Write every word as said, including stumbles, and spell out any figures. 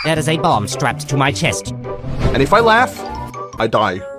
There is a bomb strapped to my chest. And if I laugh, I die.